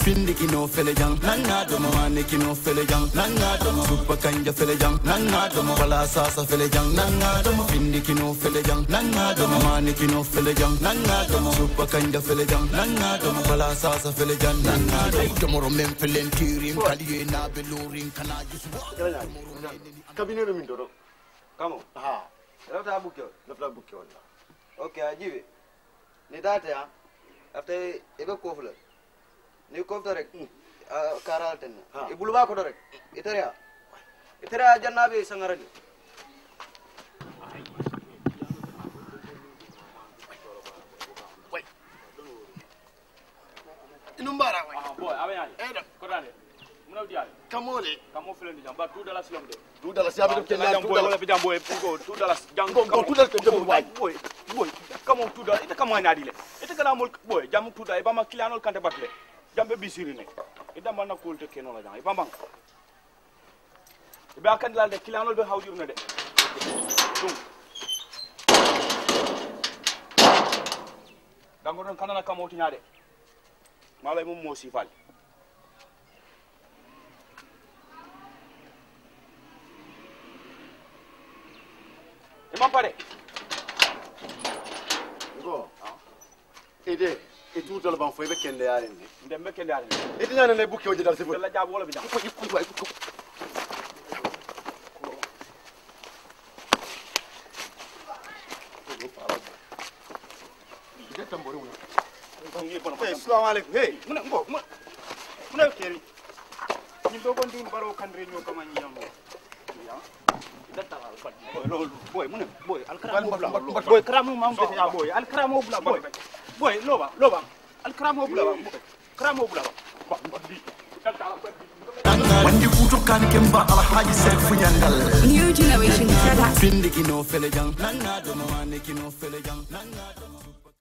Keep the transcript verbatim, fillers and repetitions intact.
Findi kino fele jang, nanga domo mane kino fele jang, nanga domo super kanja fele jang, nanga domo bala sasa fele jang, nanga domo findi kino fele jang, nanga domo mane kino fele jang, nanga domo super kanja fele jang, nanga domo bala sasa fele jang, nanga domo tomorrow men felen tirim kaliye na belurin kana jisu. Kabinero min doro. Kamo? Ha. Rafta bukyo. Rafta bukyo wala. Okay, ajibe. Ni date ya. After ebe kofla. Ni kofta rek. Karal ten. Ibulu ba ko rek. Itara. Itara jannabe sangaradi. Wait. Inumbara wai. Ah boy, abe yani. Eh da. Ko dale. Muna diale. Kamole. Kamo fele ni jamba two dollars lom de. two dollars ya be kenya two dollars. Boy, boy, boy, two dollars. Jang Go go two dollars ke jobu wai. Boy, boy. Kamo two dollars. Ita kamo ina dile. Ita kana mol boy, jam two dollars. Ibama client kante batle. Jambe bisiri ne. Ida manna kulte keno la jang. Ibama. Iba kan dal de client be hawjur ne de. Dum. Dango non kanana kamo tinyade. Malay mum mo sifal. Imam pare. Go. Ede, e two dollars ban foi be kende yare ni. Ndem be kende yare. Ede nyane ne bukyo jidal sifo. La jabu wala bi jam. Ko iku ko iku. Hey, assalamu alaikum. Hey, muna ngo, muna keri. Ni dogon din baro kan renyo kama nyamo. Ya. Data al fat. Boy, lol. Boy, muna boy, al karamu bla. Boy, karamu mam bete ya boy. Al karamu bla boy. Boy, loba, loba. Al karamu bla boy. Karamu bla. Ba, di. Wandi kuto kan kemba alhaji sek funyangal. New generation product. Findi kino fele jang, nanga domo mane kino fele jang, nanga domo.